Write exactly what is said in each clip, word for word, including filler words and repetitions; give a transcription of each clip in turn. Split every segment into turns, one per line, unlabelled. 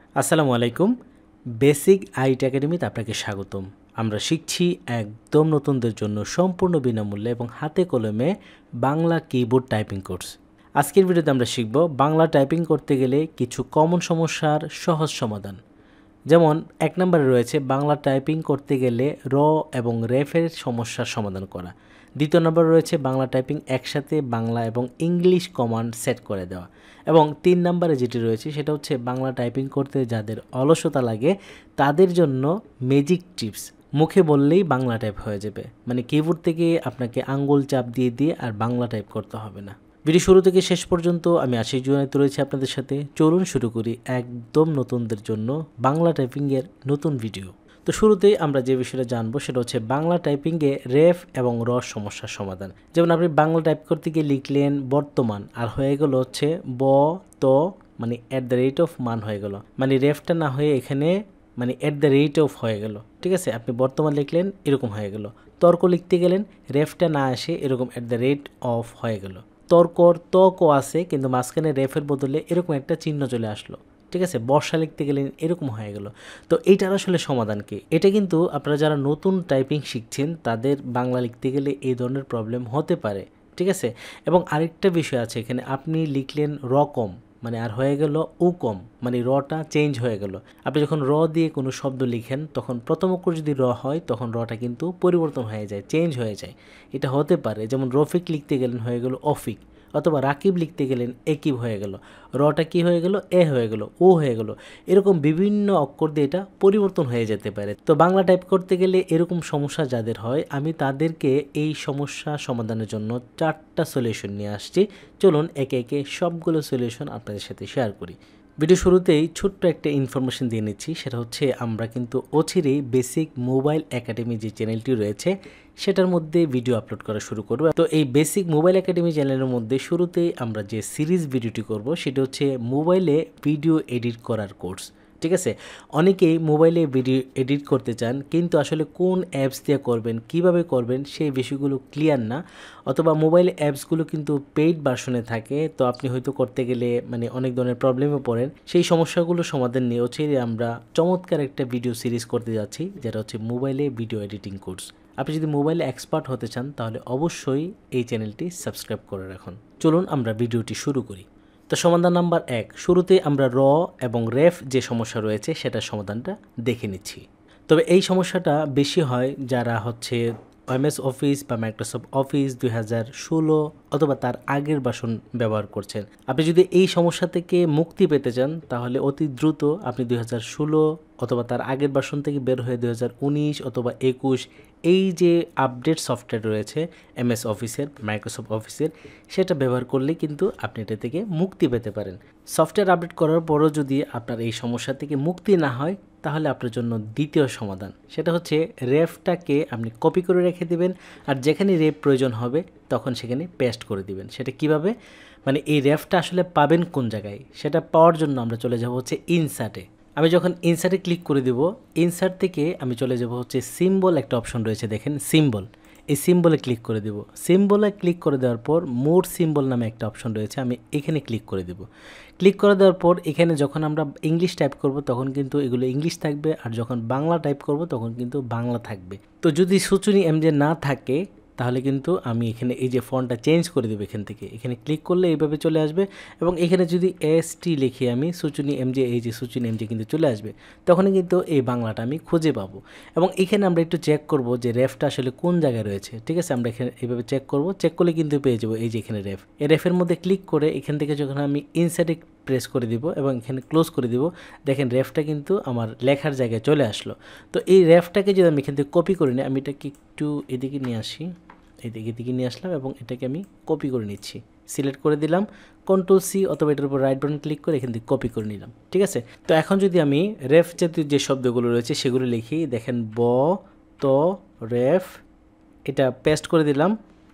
আসসালামু আলাইকুম। Basic IT একাডেমিতে আপনাকে স্বাগতম। আমরা শিখছি একদম নতুনদের জন্য সম্পূর্ণ বিনামূল্যে এবং হাতে কলমে বাংলা কিবোর্ড টাইপিং কোর্স। আজকের ভিডিওতে আমরা শিখব বাংলা টাইপিং করতে গেলে কিছু কমন সমস্যার সহজ সমাধান। যেমন এক নম্বরে রয়েছে বাংলা টাইপিং করতে গেলে র এবং রেফের সমস্যার সমাধান করা। দ্বিতীয় নম্বরে রয়েছে বাংলা টাইপিং একসাথে বাংলা এবং ইংলিশ কমান্ড সেট করে দেওয়া। এবং তিন নম্বরে যেটি রয়েছে সেটা হচ্ছে বাংলা টাইপিং করতে যাদের অলসতা লাগে তাদের জন্য ম্যাজিক টিপস। মুখে বললেই বাংলা টাইপ হয়ে যাবে, মানে কিবোর্ড থেকে আপনাকে আঙ্গুল চাপ দিয়ে দিয়ে আর বাংলা টাইপ করতে হবে না। ভিডিও শুরু থেকে শেষ পর্যন্ত আমি আশিক জুনাইদ রয়েছি আপনাদের সাথে। চলুন শুরু করি একদম নতুনদের জন্য বাংলা টাইপিংয়ের নতুন ভিডিও। তো শুরুতেই আমরা যে বিষয়টা জানবো সেটা হচ্ছে বাংলা টাইপিংয়ে রেফ এবং র সমস্যার সমাধান। যেমন আপনি বাংলা টাইপ করতে গিয়ে লিখলেন বর্তমান, আর হয়ে গেল হচ্ছে ব ত, মানে অ্যাট দ্য রেট অফ মান হয়ে গেল, মানে রেফটা না হয়ে এখানে মানে অ্যাট দ্য রেট অফ হয়ে গেল। ঠিক আছে, আপনি বর্তমান লিখলেন এরকম হয়ে গেল। তর্ক লিখতে গেলেন রেফটা না আসে এরকম অ্যাট দ্য রেট অফ হয়ে গেল। তর্কর তক আছে কিন্তু মাঝখানে রেফের বদলে এরকম একটা চিহ্ন চলে আসলো। ঠিক আছে, বর্ষা লিখতে গেলেন এরকম হয়ে গেল। তো এইটার আসলে সমাধান কি? এটা কিন্তু আপনারা যারা নতুন টাইপিং শিখছেন তাদের বাংলা লিখতে গেলে এই ধরনের প্রবলেম হতে পারে। ঠিক আছে, এবং আরেকটা বিষয় আছে এখানে, আপনি লিখলেন রকম মানে আর হয়ে গেল উ কম, মানে রটা চেঞ্জ হয়ে গেল। আপনি যখন র দিয়ে কোনো শব্দ লিখেন তখন প্রথম অক্ষর যদি র হয় তখন রটা কিন্তু পরিবর্তন হয়ে যায়, চেঞ্জ হয়ে যায়। এটা হতে পারে, যেমন রফিক লিখতে গেলেন হয়ে গেল অফিক, অথবা রাকিব লিখতে গেলেন একিব হয়ে গেল, রটা কি হয়ে গেল এ হয়ে গেল, ও হয়ে গেল। এরকম বিভিন্ন অক্ষর দিয়ে এটা পরিবর্তন হয়ে যেতে পারে। তো বাংলা টাইপ করতে গেলে এরকম সমস্যা যাদের হয় আমি তাদেরকে এই সমস্যা সমাধানের জন্য চারটা সলিউশন নিয়ে আসছি। চলুন একে একে সবগুলো সলিউশন আপনাদের সাথে শেয়ার করি। ভিডিও শুরুতেই ছোট্ট একটা ইনফরমেশন দিয়ে নিচ্ছি, সেটা হচ্ছে আমরা কিন্তু অচিরেই বেসিক মোবাইল একাডেমি যে চ্যানেলটি রয়েছে সেটার মধ্যে ভিডিও আপলোড করা শুরু করব। তো এই বেসিক মোবাইল একাডেমি চ্যানেলের মধ্যে শুরুতেই আমরা যে সিরিজ ভিডিওটি করব সেটা হচ্ছে মোবাইলে ভিডিও এডিট করার কোর্স। ঠিক আছে, অনেকেই মোবাইলে ভিডিও এডিট করতে চান কিন্তু আসলে কোন অ্যাপস দিয়ে করবেন, কিভাবে করবেন সেই বিষয়গুলো ক্লিয়ার না, অথবা মোবাইল অ্যাপসগুলো কিন্তু পেইড ভার্সনে থাকে। তো আপনি হয়তো করতে গেলে মানে অনেক ধরনের প্রবলেমে পড়েন। সেই সমস্যাগুলো সমাধান নিয়ে হচ্ছে আমরা চমৎকার একটা ভিডিও সিরিজ করতে যাচ্ছি, যেটা হচ্ছে মোবাইলে ভিডিও এডিটিং কোর্স। আপনি যদি মোবাইলে এক্সপার্ট হতে চান তাহলে অবশ্যই এই চ্যানেলটি সাবস্ক্রাইব করে রাখুন। চলুন আমরা ভিডিওটি শুরু করি। তো সমাধান নাম্বার এক, শুরুতে আমরা র এবং রেফ যে সমস্যা রয়েছে সেটার সমাধানটা দেখে নিচ্ছি। তবে এই সমস্যাটা বেশি হয় যারা হচ্ছে এমএস অফিস বা মাইক্রোসফট অফিস দুই হাজার ষোলো অথবা তার আগের ভার্সন ব্যবহার করছেন। আপনি যদি এই সমস্যা থেকে মুক্তি পেতে চান তাহলে অতি দ্রুত আপনি দুই হাজার ষোলো অথবা তার আগের ভার্সন থেকে বের হয়ে দুই হাজার উনিশ অথবা একুশ এই যে আপডেট সফটওয়্যার রয়েছে এমএস অফিসের, মাইক্রোসফট অফিসের, সেটা ব্যবহার করলে কিন্তু আপনি এটা থেকে মুক্তি পেতে পারেন। সফটওয়্যার আপডেট করার পরও যদি আপনার এই সমস্যা থেকে মুক্তি না হয় তাহলে আপনার জন্য দ্বিতীয় সমাধান, সেটা হচ্ছে রেফটাকে আপনি কপি করে রেখে দিবেন, আর যেখানে রেফ প্রয়োজন হবে তখন সেখানে পেস্ট করে দিবেন। সেটা কিভাবে, মানে এই রেফটা আসলে পাবেন কোন জায়গায় সেটা পাওয়ার জন্য আমরা চলে যাব হচ্ছে ইনসার্টে। আমি যখন ইনসার্টে ক্লিক করে দিব, ইনসার্ট থেকে আমি চলে যাব হচ্ছে সিম্বল, একটা অপশন রয়েছে দেখেন সিম্বল, এই সিম্বলে ক্লিক করে দেব। সিম্বলে ক্লিক করে দেওয়ার পর মোর সিম্বল নামে একটা অপশন রয়েছে, আমি এখানে ক্লিক করে দেব। ক্লিক করে দেওয়ার পর এখানে যখন আমরা ইংলিশ টাইপ করব তখন কিন্তু এগুলো ইংলিশ থাকবে, আর যখন বাংলা টাইপ করব তখন কিন্তু বাংলা থাকবে। তো যদি সূচনী এমজে না থাকে তাহলে কিন্তু আমি এখানে এই যে ফন্টটা চেঞ্জ করে দেবো। এখান থেকে এখানে ক্লিক করলে এইভাবে চলে আসবে, এবং এখানে যদি এস টি লিখি আমি সূচনী এমজে, এই যে সূচনী এমজে কিন্তু চলে আসবে। তখন কিন্তু এই বাংলাটা আমি খুঁজে পাবো, এবং এখানে আমরা একটু চেক করব যে রেফটা আসলে কোন জায়গায় রয়েছে। ঠিক আছে, আমরা এখানে এইভাবে চেক করব, চেক করলে কিন্তু পেয়ে যাবো এই যে এখানে রেফ। এই রেফের মধ্যে ক্লিক করে এখান থেকে যখন আমি ইনসার্টে প্রেস করে দিব এবং এখানে ক্লোজ করে দিব, দেখেন রেফটা কিন্তু আমার লেখার জায়গায় চলে আসলো। তো এই রেফটাকে যদি আমি এখান থেকে কপি করে নিই, আমি এটাকে একটু এদিকে নিয়ে আসি, এদিকে দিকে নিয়ে আসলাম এবং এটাকে আমি কপি করে নিচ্ছি। সিলেক্ট করে দিলাম, কন্ট্রোল সি অথবা এটার উপর রাইট বাটন ক্লিক করে এখান থেকে কপি করে নিলাম। ঠিক আছে, তো এখন যদি আমি রেফ জাতীয় যে শব্দগুলো রয়েছে সেগুলো লিখি, দেখেন ব ত রেফ, এটা পেস্ট করে দিলাম,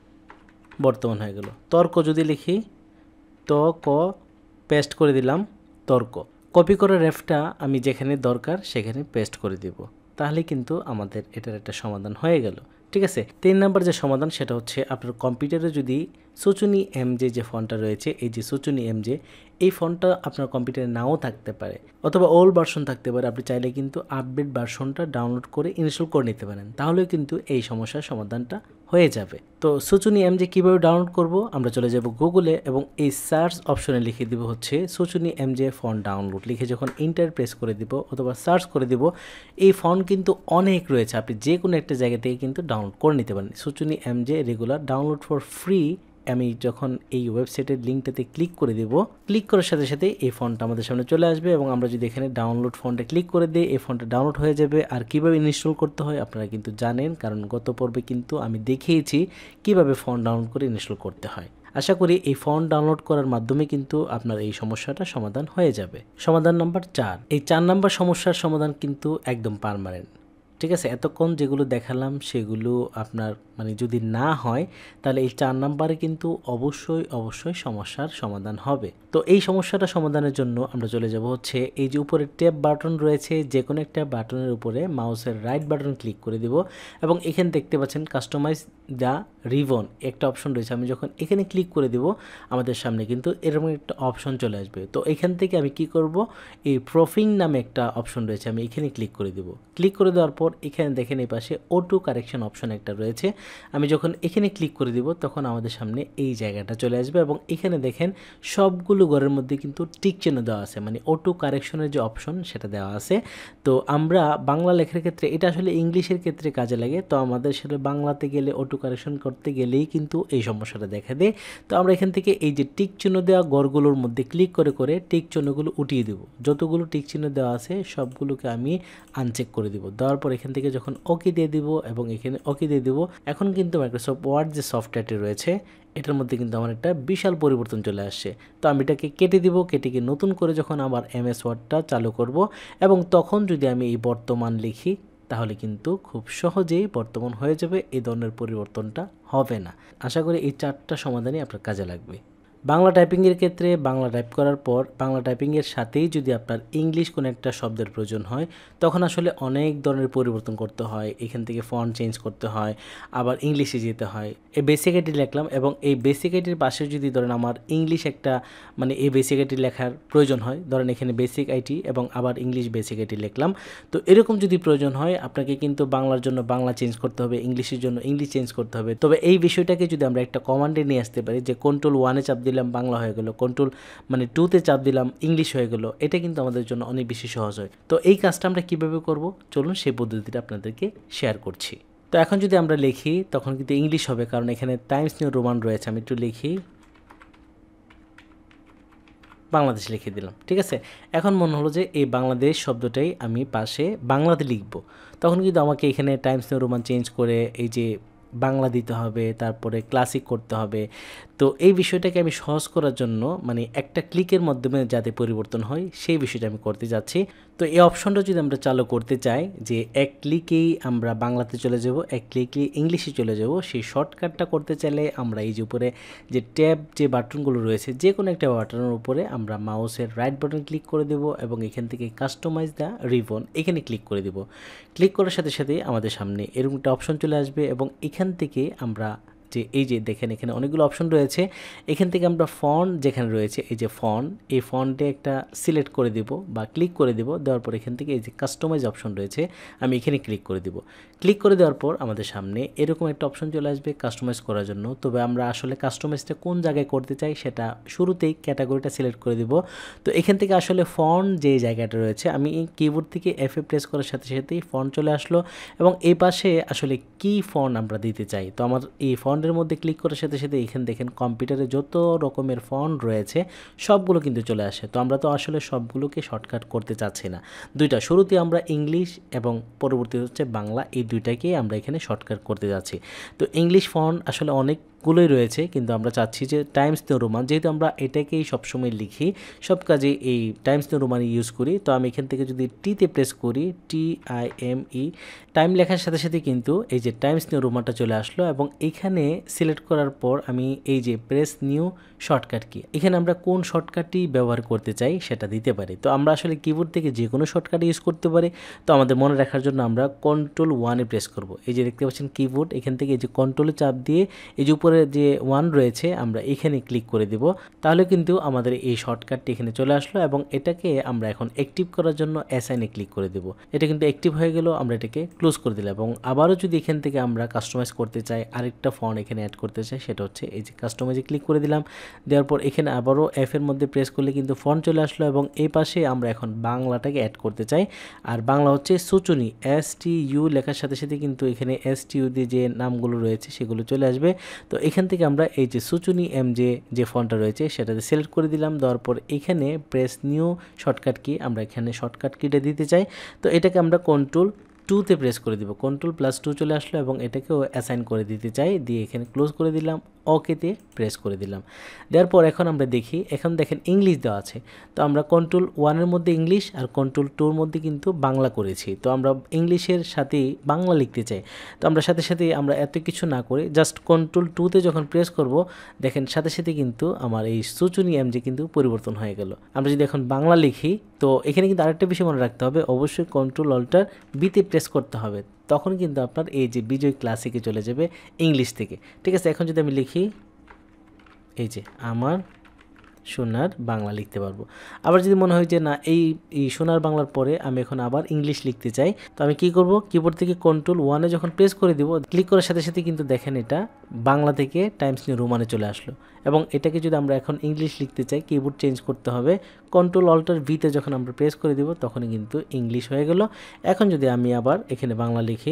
বর্তমান হয়ে গেল। তর্ক যদি লিখি ত ক, পেস্ট করে দিলাম তর্ক। কপি করা রেফটা আমি যেখানে দরকার সেখানে পেস্ট করে দিব, তাহলে কিন্তু আমাদের এটার একটা সমাধান হয়ে গেল। ঠিক আছে, তিন নাম্বার যে সমাধান সেটা হচ্ছে আপনার কম্পিউটারে যদি সোচুনি এমজে যে ফন্টটা রয়েছে, এই যে সোচুনি এমজে, এই ফন্টটা আপনার কম্পিউটারে নাও থাকতে পারে অথবা ওল্ড ভার্সন থাকতে পারে। আপনি চাইলে কিন্তু আপডেট ভার্সনটা ডাউনলোড করে ইনস্টল করে নিতে পারেন, তাহলে কিন্তু এই সমস্যার সমাধানটা হয়ে যাবে। তো সোচুনি এমজে কীভাবে ডাউনলোড করব, আমরা চলে যাব গুগলে এবং এই সার্চ অপশনে লিখে দিব হচ্ছে সোচুনি এমজে ফন্ট ডাউনলোড। লিখে যখন ইন্টার প্রেস করে দিব অথবা সার্চ করে দিব, এই ফন্ট কিন্তু অনেক রয়েছে, আপনি যে কোনো একটা জায়গা থেকে কিন্তু ডাউনলোড করে নিতে পারেন। সোচুনি MJ regular download for free, আমি যখন এই ওয়েবসাইটের লিঙ্কটাতে ক্লিক করে দেব, ক্লিক করার সাথে সাথে এই ফন্টটা আমাদের সামনে চলে আসবে এবং আমরা যদি এখানে ডাউনলোড ফন্টে ক্লিক করে দিই, এই ফন্টটা ডাউনলোড হয়ে যাবে। আর কীভাবে ইনস্টল করতে হয় আপনারা কিন্তু জানেন, কারণ গত পর্বে কিন্তু আমি দেখিয়েছি কীভাবে ফন্ট ডাউনলোড করে ইনস্টল করতে হয়। আশা করি এই ফন্ট ডাউনলোড করার মাধ্যমে কিন্তু আপনার এই সমস্যাটা সমাধান হয়ে যাবে। সমাধান নাম্বার চার, এই চার নাম্বার সমস্যার সমাধান কিন্তু একদম পার্মানেন্ট। ঠিক আছে, এতক্ষণ যেগুলো দেখালাম সেগুলো আপনার মানে যদি না হয়, তাহলে এই চার নাম্বারে কিন্তু অবশ্যই অবশ্যই সমস্যার সমাধান হবে। তো এই সমস্যাটা সমাধানের জন্য আমরা চলে যাব হচ্ছে এই যে উপরে ট্যাব বাটন রয়েছে, যে কোনো একটা বাটনের উপরে মাউসের রাইট বাটন ক্লিক করে দিব এবং এখানে দেখতে পাচ্ছেন কাস্টমাইজ দ্য রিবন একটা অপশন রয়েছে। আমি যখন এখানে ক্লিক করে দিব, আমাদের সামনে কিন্তু এরকম একটা অপশন চলে আসবে। তো এখান থেকে আমি কি করব, এই প্রফিং নামে একটা অপশন রয়েছে, আমি এখানে ক্লিক করে দিব। ক্লিক করে দেওয়ার পর এখানে দেখেন এই পাশে অটো কারেকশন অপশন একটা রয়েছে, আমি যখন এখানে ক্লিক করে দিব তখন আমাদের সামনে এই জায়গাটা চলে আসবে এবং এখানে দেখেন সবগুলো ঘরের মধ্যে কিন্তু টিক চিহ্ন দেওয়া আছে, মানে অটো কারেকশনের যে অপশন সেটা দেওয়া আছে। তো আমরা বাংলা লেখার ক্ষেত্রে, এটা আসলে ইংলিশের ক্ষেত্রে কাজে লাগে, তো আমাদের আসলে বাংলাতে গেলে অটো কারেকশন করতে গেলেই কিন্তু এই সমস্যাটা দেখা দেয়। তো আমরা এখান থেকে এই যে টিক চিহ্ন দেওয়া ঘরগুলোর মধ্যে ক্লিক করে করে টিক চিহ্নগুলো উঠিয়ে দেব। যতগুলো টিক চিহ্ন দেওয়া আছে সবগুলোকে আমি আনচেক করে দিব। দেওয়ার পর এখান থেকে যখন ওকে দিয়ে দিব এবং এখানে ওকে দিয়ে দিব, এখন কিন্তু মাইক্রোসফট ওয়ার্ড যে সফটওয়্যারটি রয়েছে এটার মধ্যে কিন্তু আমার একটা বিশাল পরিবর্তন চলে আসছে। তো আমি এটাকে কেটে দিব, কেটে গিয়ে নতুন করে যখন আবার এমএস ওয়ার্ডটা চালু করব এবং তখন যদি আমি এই বর্তমান লিখি, তাহলে কিন্তু খুব সহজেই বর্তমান হয়ে যাবে, এই ধরনের পরিবর্তনটা হবে না। আশা করি এই চারটা সমাধানই আপনার কাজে লাগবে। বাংলা টাইপিংয়ের ক্ষেত্রে বাংলা টাইপ করার পর বাংলা টাইপিংয়ের সাথেই যদি আপনার ইংলিশ কোনো একটা শব্দের প্রয়োজন হয়, তখন আসলে অনেক ধরনের পরিবর্তন করতে হয়। এখান থেকে ফন্ট চেঞ্জ করতে হয়, আবার ইংলিশে যেতে হয়। এই বেসিক আইটি লিখলাম এবং এই বেসিক আইটির পাশে যদি ধরেন আমার ইংলিশ একটা মানে এই বেসিক আইটি লেখার প্রয়োজন হয়, ধরেন এখানে বেসিক আইটি এবং আবার ইংলিশ বেসিক আইটি লিখলাম, তো এরকম যদি প্রয়োজন হয় আপনাকে কিন্তু বাংলার জন্য বাংলা চেঞ্জ করতে হবে, ইংলিশের জন্য ইংলিশ চেঞ্জ করতে হবে। তবে এই বিষয়টাকে যদি আমরা একটা কমান্ডে নিয়ে আসতে পারি, যে কন্ট্রোল ওয়ানে চাপ দিলাম বাংলা হয়ে গেল, কন্ট্রোল মানে টুতে চাপ দিলাম ইংলিশ হয়ে গেল, এটা কিন্তু আমাদের জন্য অনেক বেশি সহজ হয়। তো এই কাজটা আমরা কীভাবে করব, চলুন সেই পদ্ধতিটা আপনাদেরকে শেয়ার করছি। তো এখন যদি আমরা লিখি তখন কিন্তু ইংলিশ হবে, কারণ এখানে টাইমস নিউ রোমান রয়েছে। আমি একটু লিখি, বাংলাদেশ লিখে দিলাম। ঠিক আছে, এখন মনে হলো যে এই বাংলাদেশ শব্দটাই আমি পাশে বাংলাতে লিখব, তখন কিন্তু আমাকে এখানে টাইমস নিউ রোমান চেঞ্জ করে এই যে বাংলা দিতে হবে, তারপরে ক্লাসিক করতে হবে। তো এই বিষয়টাকে আমি সহজ করার জন্য মানে একটা ক্লিকের মাধ্যমে যাতে পরিবর্তন হয় সেই বিষয়টা আমি করতে যাচ্ছি। তো এই অপশনটা যদি আমরা চালু করতে চাই যে এক ক্লিকেই আমরা বাংলাতে চলে যাব, এক ক্লিকেই ইংলিশে চলে যাব, সেই শর্টকাটটা করতে চাইলে আমরা এই যে উপরে যে ট্যাব যে বাটনগুলো রয়েছে, যে কোনো একটা বাটনের উপরে আমরা মাউসের রাইট বাটন ক্লিক করে দেব এবং এখান থেকে কাস্টমাইজ দ্য রিবন এখানে ক্লিক করে দেব। ক্লিক করার সাথে সাথে আমাদের সামনে এরকম একটা অপশন চলে আসবে এবং এখান থেকে আমরা যে এই যে দেখেন এখানে অনেকগুলো অপশন রয়েছে, এখান থেকে আমরা ফন্ট যেখানে রয়েছে এই যে ফন্ট, এই ফন্টে একটা সিলেক্ট করে দেব বা ক্লিক করে দেব। দেওয়ার পর এখান থেকে এই যে কাস্টমাইজ অপশন রয়েছে, আমি এখানে ক্লিক করে দেব। ক্লিক করে দেওয়ার পর আমাদের সামনে এরকম একটা অপশন চলে আসবে কাস্টমাইজ করার জন্য। তবে আমরা আসলে কাস্টমাইজটা কোন জায়গায় করতে চাই সেটা শুরুতেই ক্যাটাগরিটা সিলেক্ট করে দেব। তো এখান থেকে আসলে ফন্ট যে জায়গাটা রয়েছে, আমি কিবোর্ড থেকে এফ এ প্রেস করার সাথে সাথেই ফন্ট চলে আসলো এবং এই পাশে আসলে কি ফন্ট আমরা দিতে চাই। তো আমার এই ফন্টের মধ্যে ক্লিক করার সাথে সাথে এখানে দেখেন কম্পিউটারে যত রকমের ফন্ট রয়েছে সবগুলো কিন্তু চলে আসে। তো আমরা তো আসলে সবগুলোকে শর্টকাট করতে চাচ্ছি না, দুইটা শুরুতে আমরা ইংলিশ এবং পরবর্তী হচ্ছে বাংলা, এই দুইটাকেই আমরা এখানে শর্টকাট করতে যাচ্ছি। তো ইংলিশ ফন্ট আসলে অনেক গুলোই রয়েছে, কিন্তু আমরা চাচ্ছি যে টাইমস নিউ রোমান, যেহেতু আমরা এটাকেই সবসময় লিখি, সব কাজে এই টাইমস নিউ রোমান ইউজ করি। তো আমি এখান থেকে যদি টিতে প্রেস করি, T I M E, time লেখার সাথে সাথে কিন্তু এই যে টাইমস নিউ রোমানটা চলে আসলো এবং এখানে সিলেক্ট করার পর আমি এই যে প্রেস নিউ শর্টকাট কি, এখানে আমরা কোন শর্টকাটটি ব্যবহার করতে চাই সেটা দিতে পারি। তো আমরা আসলে কিবোর্ড থেকে যে কোনো শর্টকাট ইউজ করতে পারি। তো আমাদের মনে রাখার জন্য আমরা কন্ট্রোল ওয়ানে প্রেস করব। এই যে দেখতে পাচ্ছেন কিবোর্ড, এখান থেকে এই যে কন্ট্রোলে চাপ দিয়ে এই যে উপরে উপরে যে ওয়ান রয়েছে আমরা এখানে ক্লিক করে দিব, তাহলে কিন্তু আমাদের এই শর্টকাটটি এখানে চলে আসলো এবং এটাকে আমরা এখন অ্যাক্টিভ করার জন্য অ্যাসাইনে ক্লিক করে দেব। এটা কিন্তু অ্যাক্টিভ হয়ে গেল, আমরা এটাকে ক্লোজ করে দিলাম। এবং আবারও যদি এখান থেকে আমরা কাস্টমাইজ করতে চাই, আরেকটা ফন্ট এখানে অ্যাড করতে চাই, সেটা হচ্ছে এই যে কাস্টমাইজে ক্লিক করে দিলাম। দেওয়ার পর এখানে আবারও এফ এর মধ্যে প্রেস করলে কিন্তু ফন্ট চলে আসলো এবং এই পাশে আমরা এখন বাংলাটাকে অ্যাড করতে চাই। আর বাংলা হচ্ছে সুচুনি, এস টি ইউ লেখার সাথে সাথে কিন্তু এখানে এস টি ইউ দিয়ে যে নামগুলো রয়েছে সেগুলো চলে আসবে। তো এখান থেকে আমরা এই যে সুচুনি এম জে যে ফন্টটা রয়েছে সেটাতে সিলেক্ট করে দিলাম। দেওয়ার পর এখানে প্রেস নিউ শর্টকাট কি, আমরা এখানে শর্টকাট কিটা দিতে চাই। তো এটাকে আমরা কন্ট্রোল টুতে প্রেস করে দিব, কন্ট্রোল প্লাস টু চলে আসলো এবং এটাকেও অ্যাসাইন করে দিতে চাই। দিয়ে এখানে ক্লোজ করে দিলাম, ওকেতে প্রেস করে দিলাম। দেওয়ার পর এখন আমরা দেখি, এখন দেখেন ইংলিশ দেওয়া আছে। তো আমরা কন্ট্রোল ওয়ানের মধ্যে ইংলিশ আর কন্ট্রোল টুর মধ্যে কিন্তু বাংলা করেছি। তো আমরা ইংলিশের সাথেই বাংলা লিখতে চাই। তো আমরা সাথে সাথে আমরা এত কিছু না করে জাস্ট কন্ট্রোল টুতে যখন প্রেস করব, দেখেন সাথে সাথে কিন্তু আমার এই সুচুনি এমজি কিন্তু পরিবর্তন হয়ে গেল। আমরা যদি এখন বাংলা লিখি, তো এখানে কিন্তু আরেকটা বিষয় মনে রাখতে হবে, অবশ্যই কন্ট্রোল অল্টার বিতে প্রেস করতে হবে, তখন কিন্তু আপনার এই যে বিজয় ক্লাসিকে চলে যাবে ইংলিশ থেকে। ঠিক আছে, এখন যদি আমি লিখি এই যে আমার সোনার বাংলা লিখতে পারবো। আবার যদি মনে হয় যে না এই এই সোনার বাংলার পরে আমি এখন আবার ইংলিশ লিখতে চাই, তো আমি কি করব, কিবোর্ড থেকে কন্ট্রোল ওয়ানে যখন প্রেস করে দিব, ক্লিক করার সাথে সাথে কিন্তু দেখেন এটা বাংলা থেকে টাইমস নিউ রোমানে চলে আসলো। এবং এটাকে যদি আমরা এখন ইংলিশ লিখতে চাই, কিবোর্ড চেঞ্জ করতে হবে, কন্ট্রোল অল্টার ভিতে যখন আমরা প্রেস করে দিব তখনই কিন্তু ইংলিশ হয়ে গেল। এখন যদি আমি আবার এখানে বাংলা লিখি,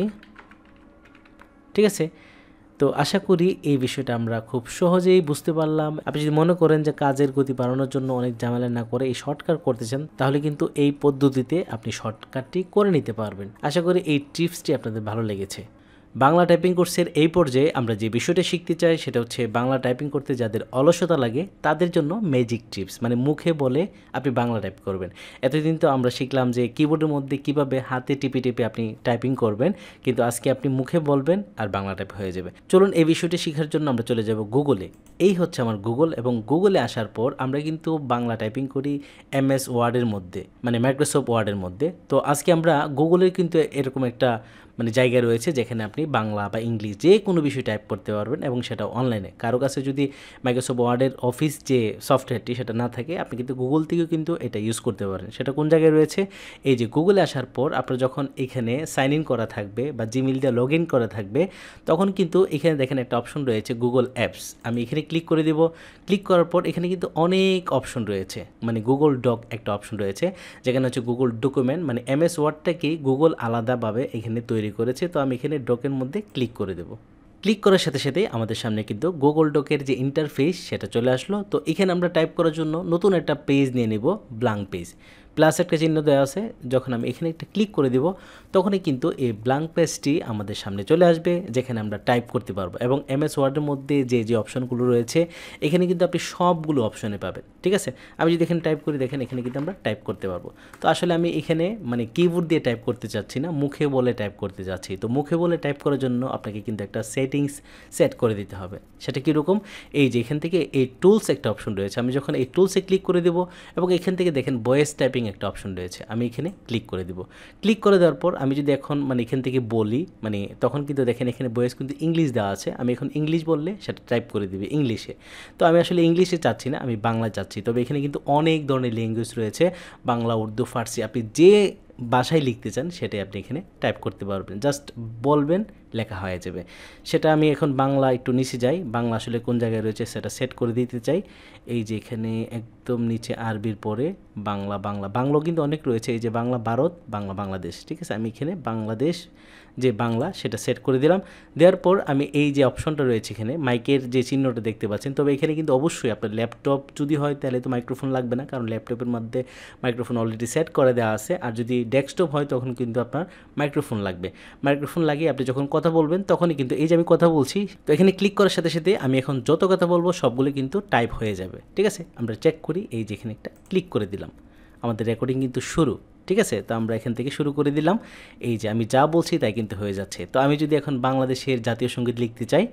ঠিক আছে। তো আশা করি এই বিষয়টা আমরা খুব সহজেই বুঝতে পারলাম। আপনি যদি মনে করেন যে কাজের গতি বাড়ানোর জন্য অনেক ঝামেলা না করে এই শর্টকাট করতে চান, তাহলে কিন্তু এই পদ্ধতিতে আপনি শর্টকাটটি করে নিতে পারবেন। আশা করি এই টিপসটি আপনাদের ভালো লেগেছে। বাংলা টাইপিং কোর্সের এই পর্যায়ে আমরা যে বিষয়টা শিখতে চাই সেটা হচ্ছে বাংলা টাইপিং করতে যাদের অলসতা লাগে তাদের জন্য ম্যাজিক টিপস, মানে মুখে বলে আপনি বাংলা টাইপ করবেন। এতদিন তো আমরা শিখলাম যে কিবোর্ডের মধ্যে কিভাবে হাতে টিপে টিপে আপনি টাইপিং করবেন, কিন্তু আজকে আপনি মুখে বলবেন আর বাংলা টাইপ হয়ে যাবে। চলুন এই বিষয়টি শেখার জন্য আমরা চলে যাব গুগলে। এই হচ্ছে আমার গুগল, এবং গুগলে আসার পর আমরা কিন্তু বাংলা টাইপিং করি এম এস ওয়ার্ডের মধ্যে, মানে মাইক্রোসফট ওয়ার্ডের মধ্যে। তো আজকে আমরা গুগলের কিন্তু এরকম একটা মানে জায়গা রয়েছে যেখানে আপনি বাংলা বা ইংলিশ যে কোনো বিষয় টাইপ করতে পারবেন, এবং সেটা অনলাইনে। কারো কাছে যদি মাইক্রোসফট ওয়ার্ডের অফিস যে সফটওয়্যারটি সেটা না থাকে, আপনি কিন্তু গুগল থেকেও কিন্তু এটা ইউজ করতে পারেন। সেটা কোন জায়গায় রয়েছে, এই যে গুগলে আসার পর আপনার যখন এখানে সাইন ইন করা থাকবে বা জিমেইল দিয়ে লগ ইন করা থাকবে, তখন কিন্তু এখানে দেখেন একটা অপশন রয়েছে গুগল অ্যাপস। আমি এখানে ক্লিক করে দেব। ক্লিক করার পর এখানে কিন্তু অনেক অপশন রয়েছে, মানে গুগল ডক একটা অপশন রয়েছে, যেখানে হচ্ছে গুগল ডকুমেন্ট, মানে এম এস ওয়ার্ডটাকেই গুগল আলাদাভাবে এখানে তৈরি করেছে। তো আমি এখানে ডকের মধ্যে ক্লিক করে দেব। ক্লিক করার সাথে সাথে আমাদের সামনে কিন্তু গুগল ডকের যে ইন্টারফেস সেটা চলে আসলো। তো এখানে আমরা টাইপ করার জন্য নতুন একটা পেজ নিয়ে নেব, ব্ল্যাঙ্ক পেজ। প্লাস একটা চিহ্ন দেওয়া আছে, যখন আমি এখানে একটা ক্লিক করে দেব তখনই কিন্তু এই ব্ল্যাঙ্ক পেজটি আমাদের সামনে চলে আসবে, যেখানে আমরা টাইপ করতে পারবো। এবং এম এস ওয়ার্ডের মধ্যে যে যে অপশনগুলো রয়েছে এখানে কিন্তু আপনি সবগুলো অপশনে পাবেন। ঠিক আছে, আমি যদি এখানে টাইপ করি, দেখেন এখানে কিন্তু আমরা টাইপ করতে পারবো। তো আসলে আমি এখানে মানে কিবোর্ড দিয়ে টাইপ করতে চাচ্ছি না, মুখে বলে টাইপ করতে চাচ্ছি। তো মুখে বলে টাইপ করার জন্য আপনাকে কিন্তু একটা সেটিংস সেট করে দিতে হবে। সেটা কীরকম, এই যে এখান থেকে এই টুলস একটা অপশন রয়েছে, আমি যখন এই টুলসে ক্লিক করে দেবো এবং এখান থেকে দেখেন ভয়েস টাইপিং একটা অপশন রয়েছে, আমি এখানে ক্লিক করে দেব। ক্লিক করে দেওয়ার পর আমি যদি এখন মানে এখান থেকে বলি, মানে তখন কিন্তু দেখেন এখানে ভয়েস কিন্তু ইংলিশ দেওয়া আছে, আমি এখন ইংলিশ বললে সেটা টাইপ করে দিবে ইংলিশে। তো আমি আসলে ইংলিশে চাচ্ছি না, আমি বাংলা চাচ্ছি। তবে এখানে কিন্তু অনেক ধরনের ল্যাঙ্গুয়েজ রয়েছে, বাংলা, উর্দু, ফার্সি, আপনি যে ভাষায় লিখতে চান সেটাই আপনি এখানে টাইপ করতে পারবেন, জাস্ট বলবেন, লেখা হয়ে যাবে। সেটা আমি এখন বাংলা একটু নিচে যাই, বাংলা আসলে কোন জায়গায় রয়েছে সেটা সেট করে দিতে চাই। এই যে এখানে একদম নিচে আরবির পরে বাংলা, বাংলা বাংলাও কিন্তু অনেক রয়েছে, এই যে বাংলা ভারত, বাংলা বাংলাদেশ। ঠিক আছে, আমি এখানে বাংলাদেশ যে বাংলা সেটা সেট করে দিলাম। দেওয়ার পর আমি এই যে অপশনটা রয়েছে এখানে মাইকের যে চিহ্নটা দেখতে পাচ্ছেন, তবে এখানে কিন্তু অবশ্যই আপনার ল্যাপটপ যদি হয় তাহলে তো মাইক্রোফোন লাগবে না, কারণ ল্যাপটপের মধ্যে মাইক্রোফোন অলরেডি সেট করে দেওয়া আছে। আর যদি ডেস্কটপ হয় তখন কিন্তু আপনার মাইক্রোফোন লাগবে। মাইক্রোফোন লাগিয়ে আপনি যখন কথা বলবেন তখনই কিন্তু এই যে আমি কথা বলছি, তো এখানে ক্লিক করার সাথে সাথে আমি এখন যত কথা বলবো সবগুলো কিন্তু টাইপ হয়ে যাবে। ঠিক আছে, আমরা চেক করি, এই যে এখানে একটা ক্লিক করে দিলাম, আমাদের রেকর্ডিং কিন্তু শুরু। ঠিক আছে, তো আমরা এখান থেকে শুরু করে দিলাম, এই যে আমি যা বলছি তাই কিন্তু হয়ে যাচ্ছে। তো আমি যদি এখন বাংলাদেশের জাতীয় সঙ্গীত লিখতে চাই,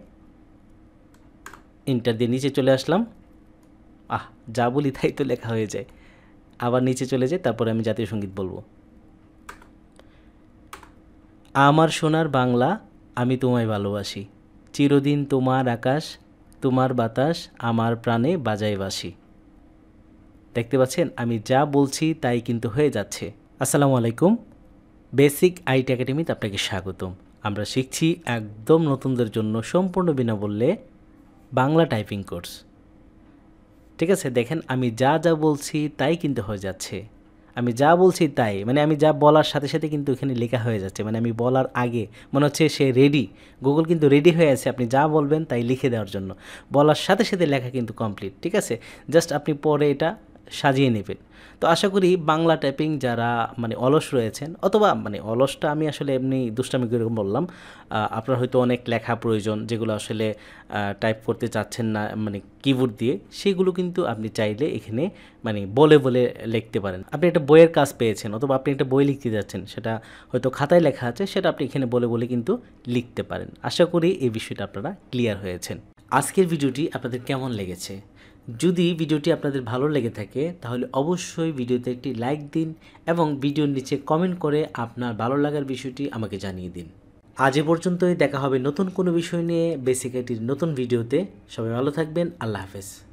ইন্টার দিয়ে নিচে চলে আসলাম, আহ যা বলি তাই তো লেখা হয়ে যায়। আবার নিচে চলে যায়, তারপরে আমি জাতীয় সঙ্গীত বলবো। আমার সোনার বাংলা, আমি তোমায় ভালোবাসি, চিরদিন তোমার আকাশ, তোমার বাতাস আমার প্রাণে বাজায় বাঁশি। দেখতে পাচ্ছেন আমি যা বলছি তাই কিন্তু হয়ে যাচ্ছে। আসসালামু আলাইকুম, বেসিক আইটি একাডেমিতে আপনাকে স্বাগতম। আমরা শিখছি একদম নতুনদের জন্য সম্পূর্ণ বিনামূল্যে বাংলা টাইপিং কোর্স। ঠিক আছে, দেখেন আমি যা যা বলছি তাই কিন্তু হয়ে যাচ্ছে। আমি যা বলছি তাই, মানে আমি যা বলার সাথে সাথে কিন্তু এখানে লেখা হয়ে যাচ্ছে। মানে আমি বলার আগে মনে হচ্ছে সে রেডি, গুগল কিন্তু রেডি হয়ে আছে আপনি যা বলবেন তাই লিখে দেওয়ার জন্য। বলার সাথে সাথে লেখা কিন্তু কমপ্লিট। ঠিক আছে, জাস্ট আপনি পরে এটা সাজিয়ে নেবেন। তো আশা করি বাংলা টাইপিং যারা মানে অলস রয়েছেন, অথবা মানে অলসটা আমি আসলে এমনি দুষ্টামি করে বললাম, আপনার হয়তো অনেক লেখা প্রয়োজন যেগুলো আসলে টাইপ করতে চাচ্ছেন না মানে কিবোর্ড দিয়ে, সেগুলো কিন্তু আপনি চাইলে এখানে মানে বলে বলে লিখতে পারেন। আপনি একটা বইয়ের কাজ পেয়েছেন অথবা আপনি একটা বই লিখতে যাচ্ছেন, সেটা হয়তো খাতায় লেখা আছে, সেটা আপনি এখানে বলে বলে কিন্তু লিখতে পারেন। আশা করি এই বিষয়টা আপনারা ক্লিয়ার হয়েছেন। আজকের ভিডিওটি আপনাদের কেমন লেগেছে? যদি ভিডিওটি আপনাদের ভালো লেগে থাকে তাহলে অবশ্যই ভিডিওতে একটি লাইক দিন এবং ভিডিওর নিচে কমেন্ট করে আপনার ভালো লাগার বিষয়টি আমাকে জানিয়ে দিন। আজ এ পর্যন্তই, দেখা হবে নতুন কোনো বিষয় নিয়ে বেসিক আইটির নতুন ভিডিওতে। সবাই ভালো থাকবেন, আল্লাহ হাফেজ।